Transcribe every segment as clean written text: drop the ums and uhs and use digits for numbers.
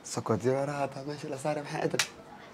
سكوت يا راها ماشي لا صار محيطك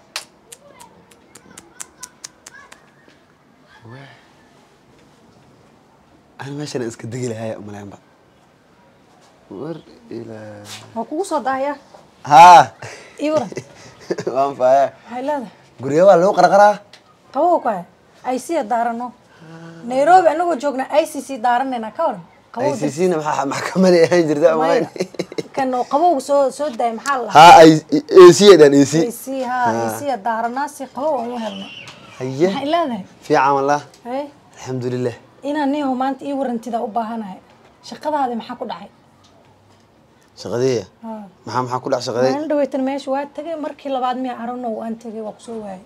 أنا ماشي أنا إسكت دقيقة هاي أم العين بقى ور إلى وكوصة ضايع ها إيورا وان فايا هلا قريه ولا لو قرقرة قووك أي سي دارنو نيروبي أنا وجوجنا أي سي دارننا كورن أي سي سي محكمة لي هنجر ده ما كانوا قوو سو داي محل ها أي سي ده أي سي أي سي ها أي سي دارنا سي قوو وهلنا هيا هلا ده في عام الله هاي الحمد لله إنا نيو ما أنت إيورا أنت ده أباهنا شقة هذه محاكو دعي شغدية maxaa ku dhac shaqaday aan dhaweytan meesha waa tagay markii labaad mi aragno waan tagay waa kusoo waayay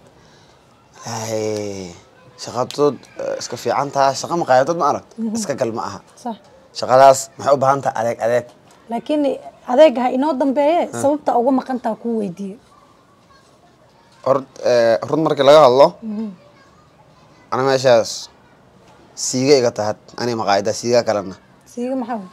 shaqadood iska fiican tahay shaqa maqaayadod ma arag iska gal ma aha sax shaqadaas maxay u baahan tahay adeeg laakiin adeegaha inoo dambeeyay sababta ugu maqantaa ku weydiiyay run markii laga hadlo ana meeshaas siiga iga tahad ani maqaayada siiga kalena siiga maxaa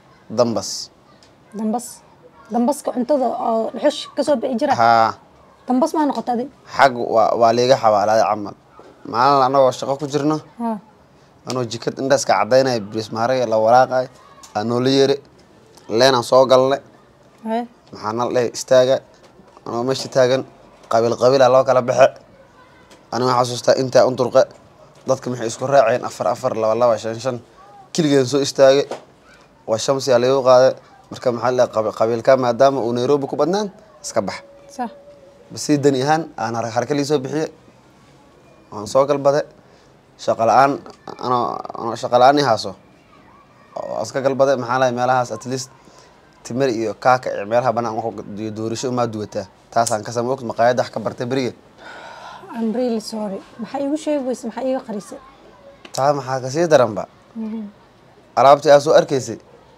dambas ka cuntada oo dhuxush ka soo bixi jira dambas ma noqotay xaq waa leega xawaalada camal maalin anagoo shaqo ku jirno anoo jikad indaas ka cadeynay bris maaraya la walaaqay anoo leeyre leena soo galnay maxaan la istaaga anoo meeshii taagan qabiil loo kala baxay ana waxaan xasuustaa inta unturqa dadka maxay isku raaceen 4 2 5 kiligeen soo istaagay waa shamsi leeyo qaaday marka maxaa la qabiilka maadaama uu Nairobi ku badnaan iska bax sax bas sidani ahaan aan harka liisoo bixiyay aan soo galbaday shaqo la'aan ana shaqo la'aan haaso aska galbaday maxaa la meelahaas at least timir iyo kaaka meelaha banaan ku doorisho ma duwata taasaan ka sameeyay maqaayada ka bartay bariga I'm really sorry maxay igu sheegaysaa maxay iga qarisay taa maxaa ka sii daranba alaabtii aad soo arkaysay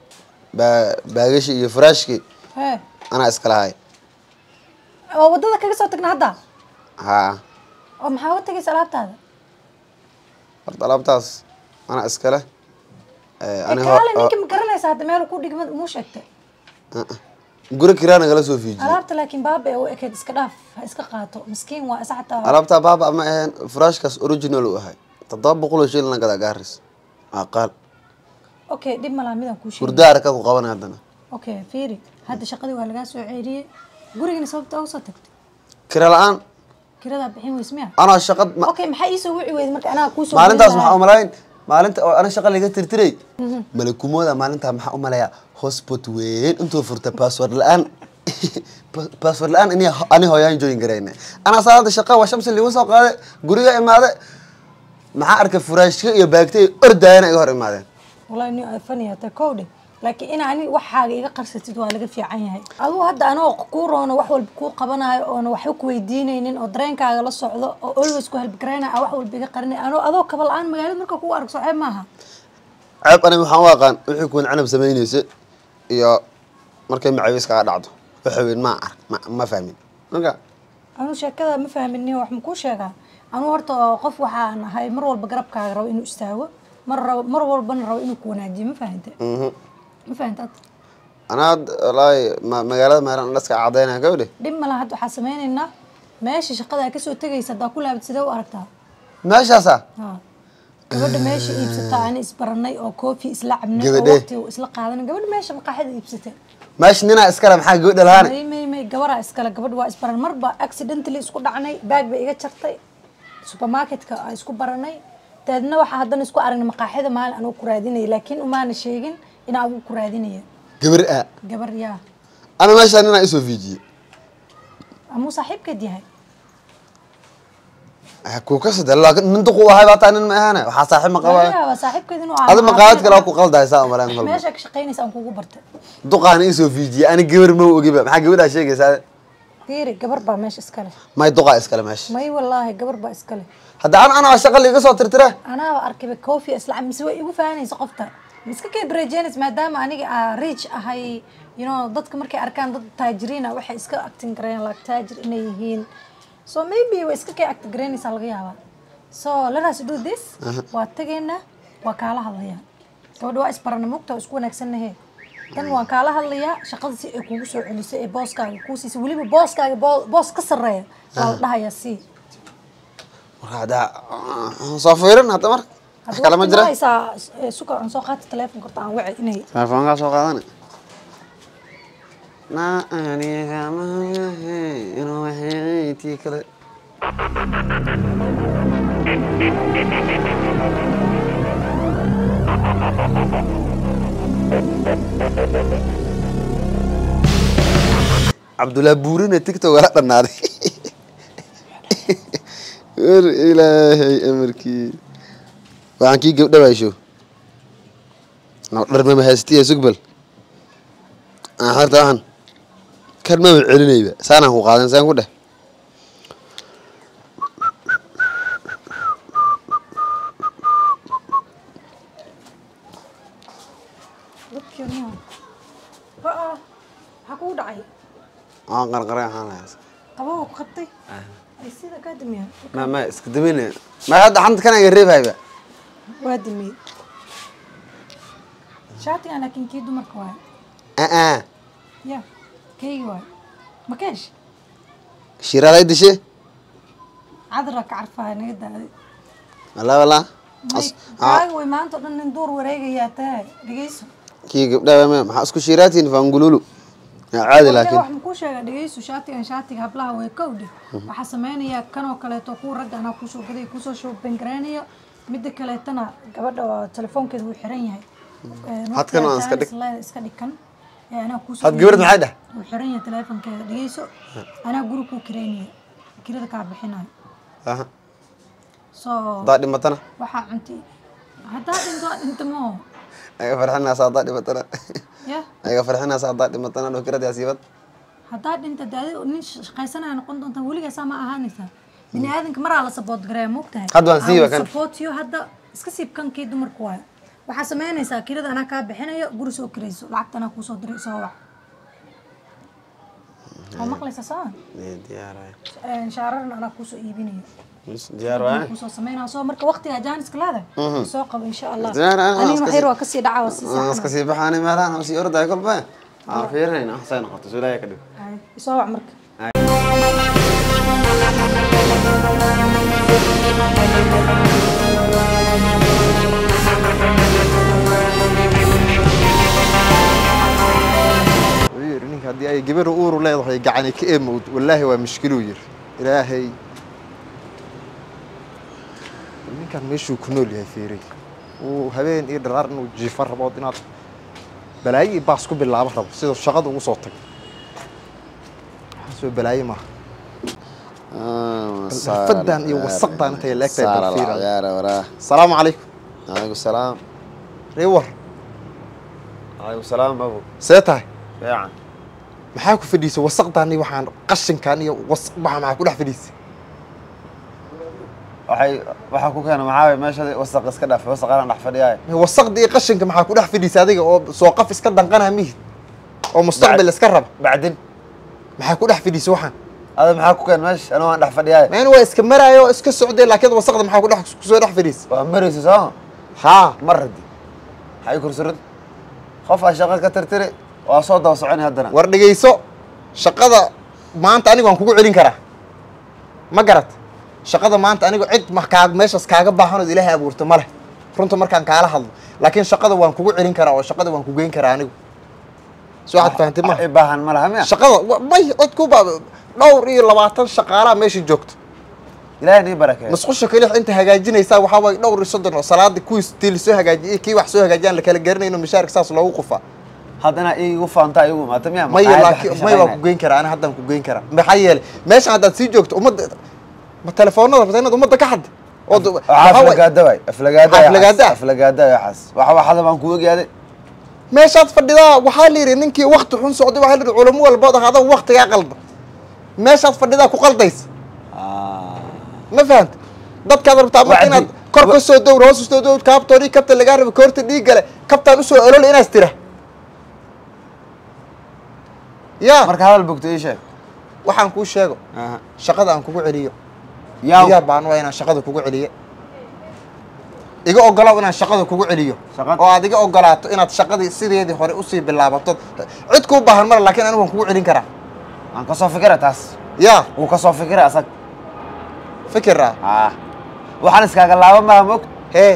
باقيش يفراشكي أنا إسكالهاي ودada kaga soo tagna hadda oo maxaa u tagay alaabtaada alaabtaas ana iskale ana kale ninka ma garanaysaa hadda meel ku dhigmad mu sheegtay guri kirana kala soo fiijiyo alaabta laakiin baaba oo ekeed iska dhaaf iska qaato miskiin waa saxta alaabta baaba ma ahayn furaashkaas original u ahay 700 shilin la gada gaaris aqal okay dib malaamidan ku sheegay kurdaar ka ku qaban hadana okay fiiri hadda shaqadii waa laga soo ceeriyay gurigana sababta oo soo tagtay kira la'aan kirada bixin weysmiya ana shaqad okay maxay ii soo wici weyd marka ana ku soo maalintaas waxa u malayn maalinta ana shaqa laga tirtiray malakumooda maalinta waxa u malaya hotspot weyn intuu furta password la'aan ani hooyaan join gareyna ana saada shaqa waa shamsi liigu soo qaaday guriga imaade maxaa arkay furaashka iyo baagtay ordayna iga hor imaadeen والله إني فنية تكودي لكن أنا عني وحاجة إذا قرصت ولا في عينها أدو هذا أنا كورة وأنا وحول بكور قبنا وأنا وحوك ويديني إن أدرين كعلى الصعود أولوس كهل بكرينا أو وحول بقرني أنا أدو قبل الآن مجال مركب كوا أركض صعب معها عيب أنا محواقا وحكون أنا بسميني سي يا مركب معيوس قاعد عضو وحوين ما فاهمين نرجع أنا شيء كذا ما فاهمني وحمكوش شيء أنا ورط قف وحنا هاي مرة بقرب كعرو إنه استوى مرة والبن رو إنه كون عادي ما فهمت ما فهمت أنا والله مجالات ما الناس قاعدين هكذا دم لا هاد حاسمين إنه ماشي شقة كسو تجي يصدق كلها بتسدوا أركتها ماشي أسا قبل ماشي يبسطها أنا إسبرناي أو كوفي إسلعبنا وقتي وإسلق هذا قبل ماشي مقاعد يبسطه ماشي ننا إسكالم حاجة قد الهاني ما جورا إسكال قبل وإسبرن مرة أكسيدنتلي إسكود عني باق بيجي شرطي سوبر ماركت كإسكود برناي تادنا waxa hadan isku aragna maqaaxida maal aan ku raadinay laakiin uma aan sheegin in aan ku raadinayo gabar yaa ana meesha inaan isoo fiijiyo amu saaxiibkeed yahay ku ka sadal laakiin nintu ku wahay baa taan ma ahana waxa saaxiib ma qabaa yaa saaxiibkeed inuu aad maqaad kale ku qaldaysaa amalaan mal meesha ka shaqeynaysa aan kugu bartay duqaan isoo fiijiyo ana gabar ma ogiba maxaa gabadha sheegaysaa fiiri gabar baa meesha iskale may duqa iskale meesha may wallahi gabar baa iskale هذا أنا شغل اللي قصة ترتره أنا أركب كوفي أسلام مسوي وفاني سقفته بس كي بريجينس ما دام أنا ريتش هاي ضدك مركي أركان ضد تاجرين أو حي إسكا أكتين جرين لاك تاجر إنيهين so maybe وإسكا كي أكت جرين يسالغيها so let us do this واتجينا وكالة هذيا كودوا إسبرنا مكتة وإسكون أكسنه هي tan waan kaala hadlayaa shaqada si ay kugu soo celisay ee booskaaga kuu siisay weliba booskaaga boos ka sarreeya waa la dhahayaa sii marka haddaa soo fiirin hadda marka wax kale ma jira suka aan soo qaata telefoonka horta aan wacay inay telefoonkaa soo qaadana na aniga ma inuu waxay tii kale Abdullah Buurina TikTok wala dhanaaday war ilaahay amarkii waxaan kii gabdhabaysho dhar ma haystiye sugbal aan harta waxan kan ma celinayba saanaan ku qaadan saan ku dheh ha ku dhacay aan qarqaray ahaan lahays qabow ku qabtay ay sida ka damiya ma iska daminay ma hadda xanta kana iga reebayba waa dami shaati ana kin kii dumarka waay ya kii waay ma keesh shiraalay dishe cadra ka carfaa naga daaday wala ay way maanta dhan in door wareegaya taa dhageyso kii gabdhaha ma maxaa isku shiraatiin fangululu caadi laakiin wax ku sheega dhageyso shaatiga hablaha way kowdi waxa sameynaya kan oo kale to ku ragana ku soo gaday ku soo shopping gareynaya mid kale tana gabadha telefoonkeeda uu xiran yahay hadkan aan iska dhigan ana ku soo had gabadha maxay dhah uu xiran yahay telefoonkeeda dhageyso ana guri ku kireynaya kirada ka bixinayo so daadi matana waxa cunti hadda inta mo ay farxana saada dhibatana ya ay farxana saada dhibatana loo kirada asiibad hadda inta daadi nin shaqaysanaya noqon doonta waliga sama ahaanaysa bini aadanka maraa la support gareeyo moogtahay hadda waan siiba kan support yo hadda iska siib kankii dumarku waay waxa sameynaysa kirada ana ka bixinayo guri soo kirayso lacagtana ku soo diray soo wax oo maqlaysa saan diyaaray shaararna ana ku soo iibinayo diyaar waay ku soo sameynaa soo marka waqtiga jaanis kalaada soo qabo insha Allah أنا aniga waxay waa ka sii dhaca wasi sax iska sii baxani meelahan oo sii orday kolba fiirnayna xasay noqoto suulaya ka dhig soo wax marka ninka hadii ay gabar uur leedahay gacani ka eemowd wallahi waa mushkil yir ilaahay ninkan meeshuu ku nool yahay fiiray uu habeen iyo dharaar inuu jiifar rabo inaad balaayi baas ku bilaabo rabo sida shaqada ugu soo tagay soo balaayi ma fadan iyo wasaqdan intay leegtay fiiray salaamu calaykum alaykum salaam reewar alaykum salaam babu seetahay fiican maxaa ku fadhiisay wasaqdan iyo waxaan qashinkan iyo waxa ku dhex fadhiisay waxa ku keenay maxaa meesha wasaq iska dhaaf wasaqana dhax fadhiyay wasaqdii qashinka maxaa ku dhex fadhiisay adiga oo soo qaf iska danqana mihid oo mustaqbal iska raba bacdin maxaa ku dhex fadhiisay waxaan هذا maxaa ku keen meesha ana waan dhax fadhiyay meen waa iska maraayo iska socday laakiin wasaqda maxaa ku dhex soo dhex fadhiisay waa maraysa soo ha maradi hay kursurad qof ay shaqo ka tirtire waa soo daba socon haddana war dhigeyso shaqada maanta aniga waan kugu celin karaa ma garat shaqada maanta aniga cid meeshaas kaaga baahan oo ilaahay abuurto ma leh runta markaan kaala hadlo laakiin shaqada waan kugu celin karaa oo shaqada waan ku geyn karaa anigu soo waxaad fahantay ma baahan ma laha miya shaqada may cid ku dhowr iyo 20 shaqaalaha meesha joogto ilaahay ni barakeeyo masqusha kale inta hagaajinaysa waxa way dhowr iyo 30 oo salaad ku istil soo hagaajiyay kii wax soo hagaajiyaan la kala garanayno mishaarka saas loogu qufaa haddana igu faanta igu maata miya may laakiin may waa ku geyn karaa ana haddan ku geyn karaa maxay yeelay meesha haddaad sii joogto umada ma telefoonada bateenada umada ka xad oo aflagaada waxaas waxa baan ku ogaaday meeshaad fadhidaa waxaa la yiri ninkii waqti xun socday waxa la yiri culimo walba hada waqtiga qalda meeshaad fadhidaa ku qaldays ma fahant dadka rabtaa marka inaad kor ka soo dowr hoos soo dowr kaabtoori kabta laga rabo koorta dhiig gale kabtaan u soo olol inaad tira ya marka hadal bogto ii sheeg waxaan kuu sheego shaqada aan kugu celiyo yaa baan waa inaan shaqada kugu celiyo iga ogolaaw inaan shaqada kugu celiyo Shaqada? oo aad iga ogolaato inaad shaqadii sideedii hore usii bilaabato cid kuu baahan mara laakiin anigu waan kugu celin karaa aan kasoo fikira taas yaa wuu kasoo fikira asag fikira waxaan iskaaga laaban maaha mog hee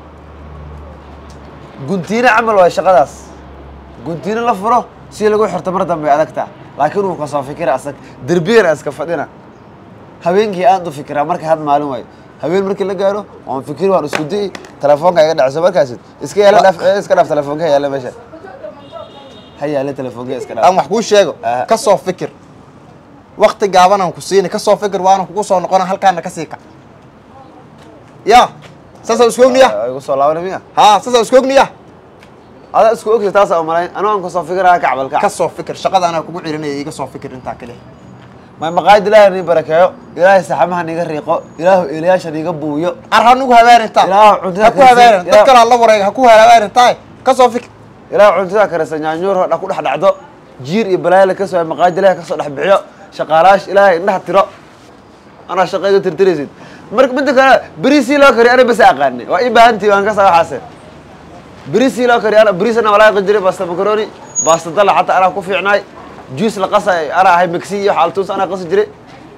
guntiina camal waay shaqadaas guntiina la furo si lagu xirto mar dambe adagtaa laakiin wuu kasoo fikira asag derbiyana iska fadhina habeenkii aad u fikiraa marka had maalin waayo habeen markii la gaaro waan fikir waan isku di'i telefoonka iga dhacso markaas iska yaala dhaaf telefoonka yaala meesha ha yaala telefoonka iska dhaaf aan wax kuu sheego ka soo fikir waqti gaaban aan ku siini ka soo fikir waana kugu soo noqona halkaana ka sii kac yaa saasaa isku ogniya igu soo laabanay miya haa saasaa isku ogniya adaa isku ogta taasaa umalayn anuu aan kasoo fikiraa kacbalka ka soo fikir shaqada anaa kugu celinaya iga soo fikir intaa kaliya ما مقايد إلهي ني بركايو إلهي سحمها نيغا ريقو إلهي إلياشا نيغا بويو arhanugu habeen intaa إلهي عندها ha ku habeen dad kale alla wareeg ha ku habeen intaa ka soo fikir إلهي عندها كرسا نيانيور دا كو دحدعدو جير إي بلايا كسو مقايد إلهي كسو دحبخيو شقالاش إلهي إنها تيرو أنا شقيقو ترتريسيد مرك بدك بريسي لو كري أنا بس أقاني وإي باهنتي وان كسا حاسن بريسي لو كري أنا بريس أنا ولا قدري باستا مكروني باستا دلع حتى أنا كوفي عناي جوس لقصة أنا هاي مكسية حالتوس أنا قصة جري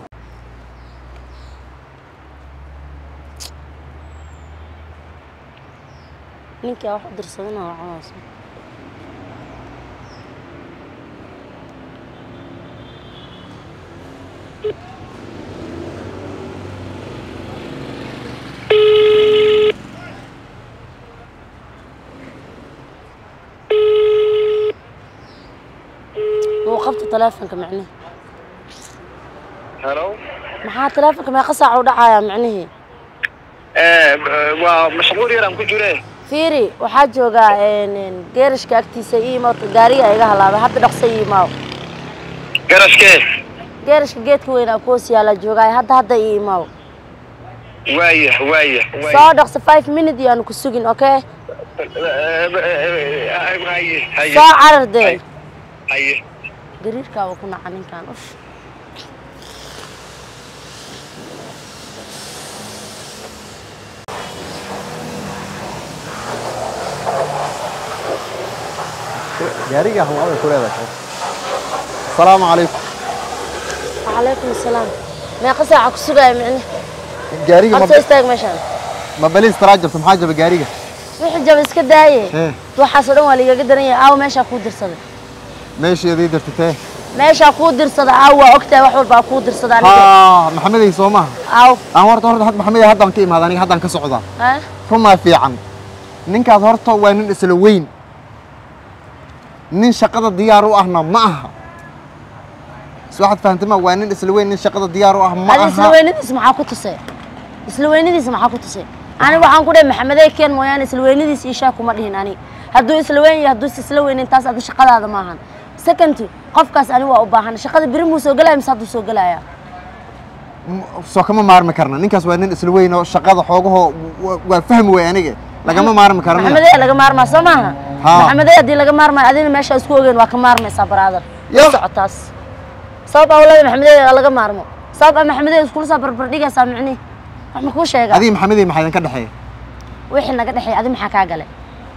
ninka wax u dirsadana waa cunaysa وقفت تلفونك معنيه هلو maxaa taleefanka meeqa saac u dhacayaa micnihii waa mashquul yar aan ku jire fiiri waxaa joogaa geerashka agtiisa ii imaw gaariga iga halaabay hadda dhaqso ii imaaw garashkee geerashka geedka weyn aa kuhoos yaala joogaay hadda ii imaaw waaya soo dhaqso 5 minutes yaanu ku sugin okay soo carar dee haye gariirkaaba ku naca ninkan uf gaariga hawada ku leedahay السلام عليكم وعليكم السلام meeqa saac ku sugay micne gaariga ma istaag meeshan ma baliis taraajabta maxaa jaba gaariga wixii jab iska daaye waxaas oo dhan waa liiga daran yahay aaw meesha ku dirsaday meesheedii dirtay meesha ku dirsaday aaw waa ogtahay wax walba ku dirsaday aniga maxamed ay soo maaha aaw aan horta maxamed haddaan ka imaad aniga haddaan ka socdaa ha ruma fiican ninkaas horta waa nin isla weyn nin shaqada diyaar u ahna ma aha waxaad fahantima waa nin isla weyn nin shaqada diyaar u ah ma aha isla weynadiis maxaa ku tusay isla weynadiis maxaa ku tusay aniga waxaan ku dhahay maxamed ay keen mooyaan isla weynadiis ii shaak kuma dhihin ani hadduu isla weyn yahay hadduu isla weynin taas aad shaqadaada ma ahan second qofkaas ani waa u baahan shaqada biri muu soo galay mise hadduu soo galaya soo kama maarmi karna ninkaas waa nin isla weyn oo shaqada xoogaho waa fahmi way aniga lagama maarmi karna maxamed ay laga maarmaa soo maaha maxamed ay haddii laga maarmaa adina meesha isku ogeen waa ka maarmaysaa brother socotaas sabab awlaad maxamed ay laga maarmo sabab maxamed ay isku soo barbar dhigaysaa micni wax ma ku sheega adii maxamed ay maxay ka dhaxay wixii naga dhaxay adii maxaa ka galay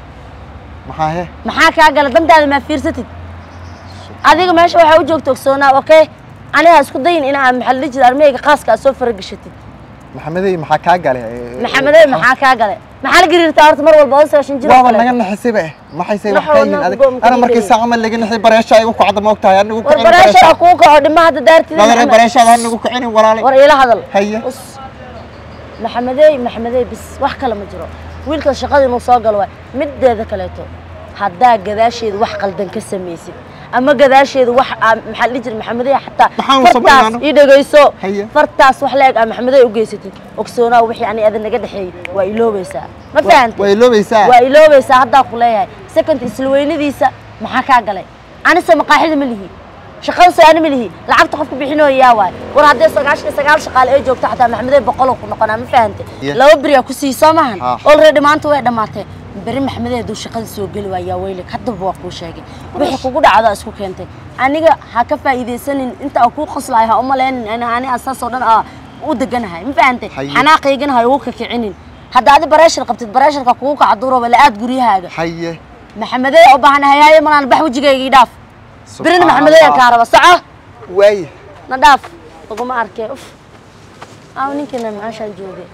maxaa ka galay dantaada ma fiirsatid adiga meesha waxa u joogto ogsoonaa okay aniga isku dayin in aan maxalli jid armeyga qaaska soo faragashatid maxamed ay maxaa ka galay maxamed ay maxaa ka galay maxaa la gariirtaa horta mar walba oo 9 jir waa naga naxisiba maxay say wax kayin adiga ana markii saacamal laga naxay bareesha ay ku kacdo ma ogtahay anigu ku cinin bareesha ku kaco dhimaha daartida dadana bareesha anigu ku cinin walaalay war ila hadal haye maxamed ay bis wax kale ma jiro wiilka shaqada inuu soo galo mideeda kaleeto haddaa gadaasheed wax qaldan ka sameeysid ama gadaasheed wax maxaa la jir maxamed ay xataa fartaas ii dhageyso fartaas wax leeg maxamed ay u geysatid ogsoonaa wixii ani adan naga dhaxeey waa iloobaysaa ma fahanti waa iloobaysaa hadda ku leeyahay second isla weynadiisa maxaa ka galay anise maqaaxida ma lihi shaqada saani ma lihi lacagta qofku bixinooyaa waay war haddii 99 shaqaale ay joogto xataa maxamed ay 100 ku noqonaa ma fahanti laba bari ku siisoo maahan already maanta way dhamaatay bari maxamed ay shaqada soo gali waaya weylik hadda waa ku sheegay wixii kugu dhacda isku keentay aniga ha ka faa'iideysanin inta ku qoslay ha uma leenin ani asaas oo dhan u deganahay ma fahanti xanaaqaygana ha ugu kicinin hadda adi bareeshar qabtid bareesharka kugu kaca duuro wala aad guriyahaaga haye maxamedey u baahan hayaye malan bax wajigayga dhaaf birin maxamedey ka raba saca waaye na dhaaf uguma arkay uf ninkana maashaan joogay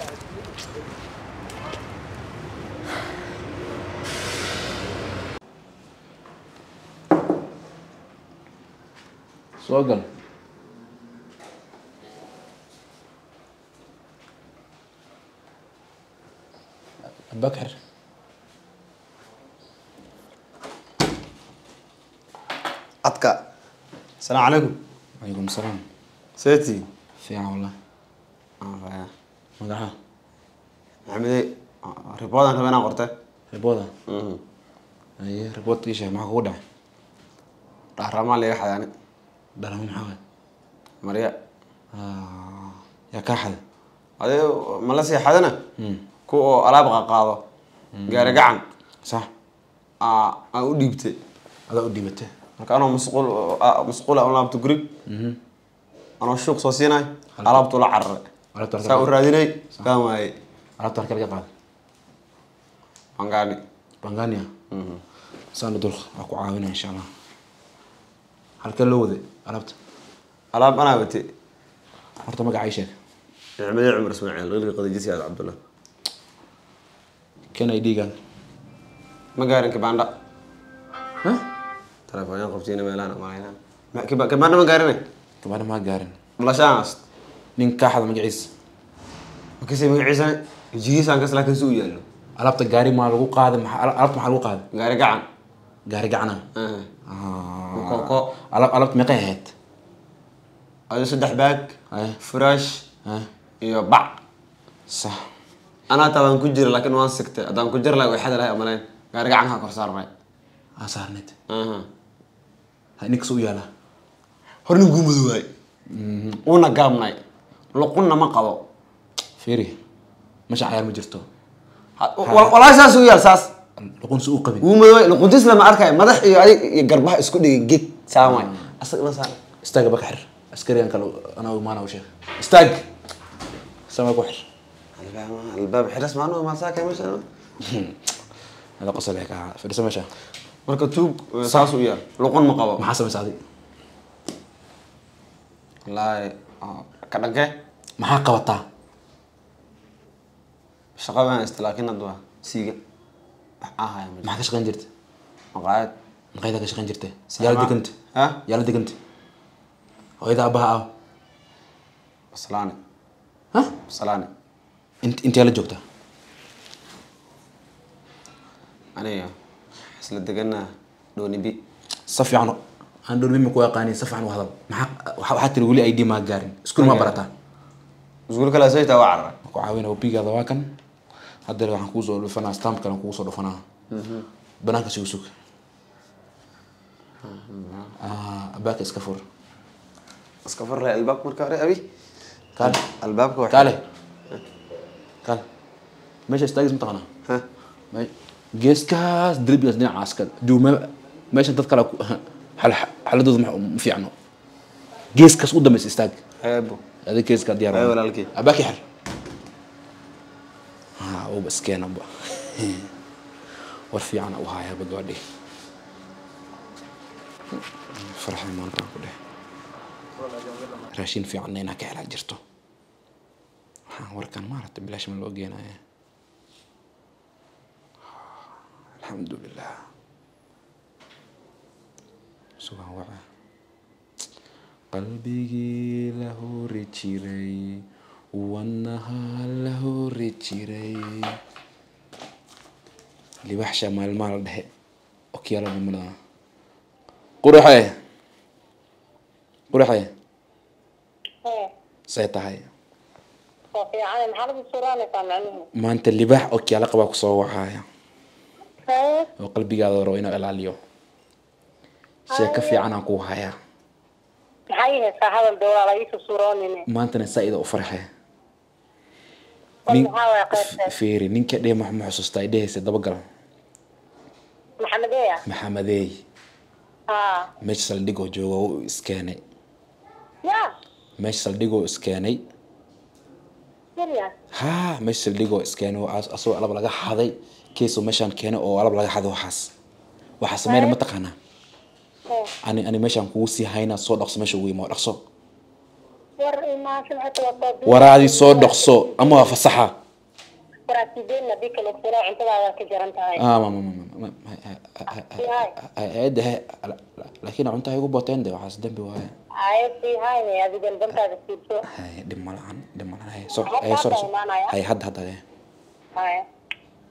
سوقل بكر adka السلام عليكم عليكم السلام سيتي في والله مقعها محمد ريبوردان كمان قرته ريبودا اي ريبوت ايش ما هو ده رحرمان لي حياني درهم محاول مريا يا كاحد هذا ملاسي حدنا كو ألعاب قاضي جاري قعن صح أنا أديبته هذا أديبته كأنا مسؤول أنا لعبت قريب أنا الشوق صوصيناي لعبت ولا عر سأقول راديني كم هاي لعبت هركل قاعد بانغاني سأنا دول أكو عاونا إن شاء الله هركل لوذي لعبت ألعب أنا بتي horta magaciisa عمر عمر اسماعيل غير قضيتي يا عبد الله كان يديغان ما قارن كباندا ها تلفونين قبتينا ميلان ما لينا ما كباندا ما قارن كباندا ما قارن والله شانست نين كاحد magaciisa ما كسي magaciisa jigiisa aan kasla kan soo yaalo alabta gaari ma lagu qaaday alabta ma lagu qaaday gaari gacana ko alabta meeqa ahayd هذا صدح باك فراش يا بع صح أنا طبعا كجير لكن وان سكت أدام كجير لا واحد لا أملين قارق عنها كرسار معي صار نت هاي نكسو يالا هرن قوم ذوي ونا قام ناي لو قلنا ما قبوا فيري مش عيار مجرتو والله أساس ويا أساس لقون سوق قبل قوم ذوي لقون تسلم أركاي مدح يقربها اسكت جيت سامي أصلا صار استاج بكحر عسكري أنا وما أنا وشيخ استاج سما بحر الباب حرس معنا ما ساكن مش أنا هذا قصة لك فرس مشى مركتوب ساس ويا لقون مقابل محاسب سعدي لا كذا كه محاقة وطا شقاوة استلاكين الدواء سيجا يا ما حكش غنجرت مقاعد مقاعد كش غنجرت يلا دي كنت ها يلا دي كنت وإذا أباها بصلاني ها بصلاني انت يلا جوكتا أنا حصل دقنا دوني بي صفي عنه أنا دوني مكوا قاني صفي عنه هذا حتى يقولي أيدي ما قارن سكون ما برتا زقول كلا زيت أو عرّ مكوا عاوينا وبيجا ذواكن هذا اللي هنكوزه الفنا ستامب كان نكوزه الفنا بناك سوسوك أباك إسكافور اسكفر لي الباب مركاري أبي قال الباب كوح قال ماشي استاجز متقنا ها جيس كاس دريب يزني عسكر دوما ماشي تذكر حل ضد في عنه جيس كاس قدام استاج أبو هذا كيس كديار أيوة ولا الكي أباك يحل هو بس كان أبا ورفي عنه وهاي بدودي فرح ما أنت كله راشين في عنينا كهلا جرتو وركان ما رتب بلاش من الوجينا الحمد لله سبحان الله قلبي له ريتشيري والنهار له ريتشيري اللي وحشة مال المال ده اوكي يلا بمنا قرحة سيتهاي يعني محل بصوراني كمان ما انت اللي بح اوكي على قباك صوحها وقلبي قاعد روينا العليو شيء في عنا كوهايا هاي هذا الدور على يسوع صوراني ما انت نسائد افرحه فيري نين كده محمد حسوستا ايديه سدبقل محمديه مش سلديغو جوغو اسكاني يا مش سلديغو اسكاني serious ها مش saldhigo iskeenay oo asoo alab laga xaday keeso meeshan keenay oo alab laga xaday waxa sameeyay ma taqaana ani meeshan ku sii hayna soo dhaqso meesha ugu iimo dhaqso war ma shamcata waa waraadi soo dhaqso ama waa fasaxa waraatideen nabi kale soo cuntada ka jaran tahay هذا لكن أنت هيجوا بوتين ده وحاس دم بوايا عايزي هاي هذه جنبك هذا السيبسو هاي دم ملعن هاي صور هاي صور هاي هاد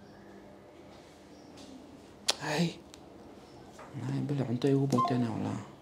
هاي بلا أنت هيجوا بوتين والله